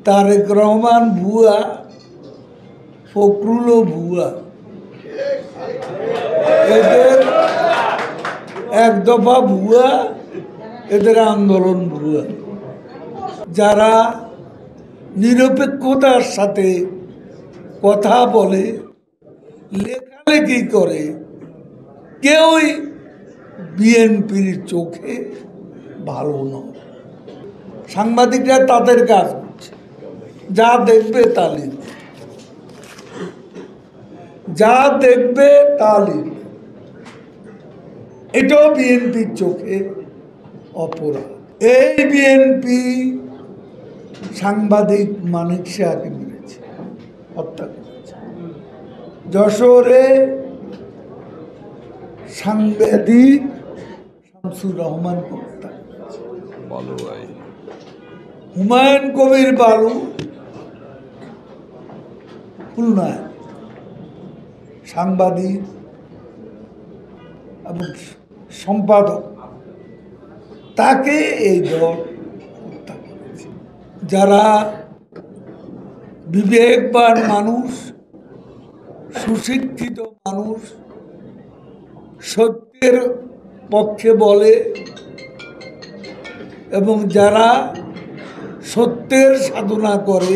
তারেক রহমান ভুয়া, ফখরুলও ভুয়া। এদের এক দফা ভুয়া, এদের আন্দোলন ভুয়া। যারা নিরপেক্ষতার সাথে কথা বলে, লেখালেখি করে, কেউই বিএনপির চোখে ভালো নয়। সাংবাদিকরা তাদের কাজ করছে, যা দেখবে তা লিখবে, যা দেখবে তা লিখবে। এটাও বিএনপির চোখে অপরাধ। এই বিএনপি সাংবাদিক মানিক শাহকে মেরেছে, হত্যা করেছে। যশোরে সাংবাদিক শামসুর রহমানকে হত্যা করেছে। হুমায়ুন কবির বালু খুলনায় সাংবাদিক এবং সম্পাদক, তাকে এই দল হত্যা করেছে। যারা বিবেকবান মানুষ, সুশিক্ষিত মানুষ, সত্যের পক্ষে বলে এবং যারা সত্যের সাধনা করে,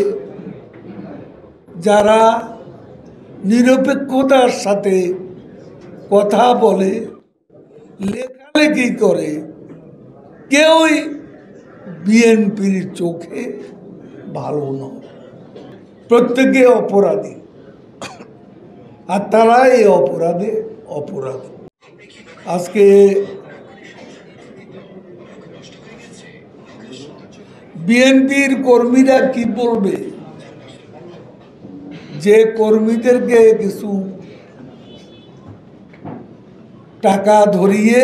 যারা নিরপেক্ষতার সাথে কথা বলে, লেখালেখি করে, কেউই বিএনপির চোখে ভালো নয়। প্রত্যেকে অপরাধী, আর তারা এই অপরাধে অপরাধী। আজকে বিএনপির কর্মীরা কি বলবে? যে কর্মীদেরকে কিছু টাকা ধরিয়ে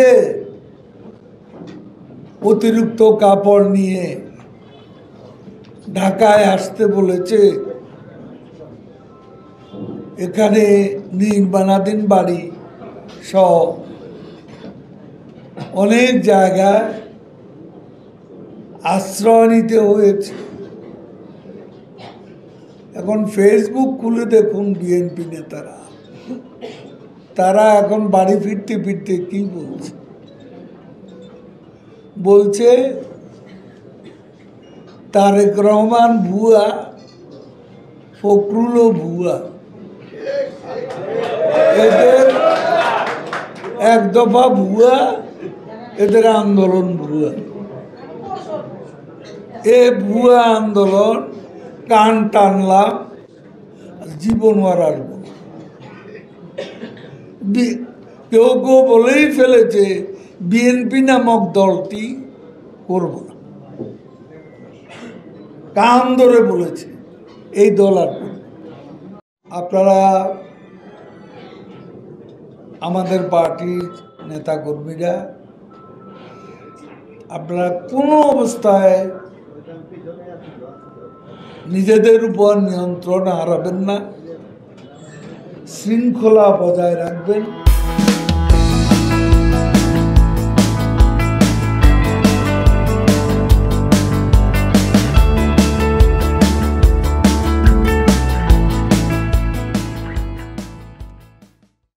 অতিরিক্ত কাপড় নিয়ে ঢাকায় আসতে বলেছে, এখানে নির্মাণাধীন বাড়ি সহ অনেক জায়গায় আশ্রয় নিতে হয়েছে। এখন ফেসবুক খুলে দেখুন বিএনপি নেতারা, তারা এখন বাড়ি ফিরতে ফিরতে কি বলছে? বলছে তারেক রহমান ভুয়া, ফখরুলও ভুয়া। এদের এক দফা ভুয়া, এদের আন্দোলন ভুয়া। এ ভুয়া আন্দোলন কান টানলাম, জীবন আর আসবো না। কেউ কেউ বলেই ফেলেছে বিএনপি নামক দলটি করব না, কান ধরে বলেছে এই দল আর। আপনারা আমাদের পার্টির নেতাকর্মীরা, আপনারা কোনো অবস্থায় নিজেদের উপর নিয়ন্ত্রণ হারাবেন না, শৃঙ্খলা বজায় রাখবেন।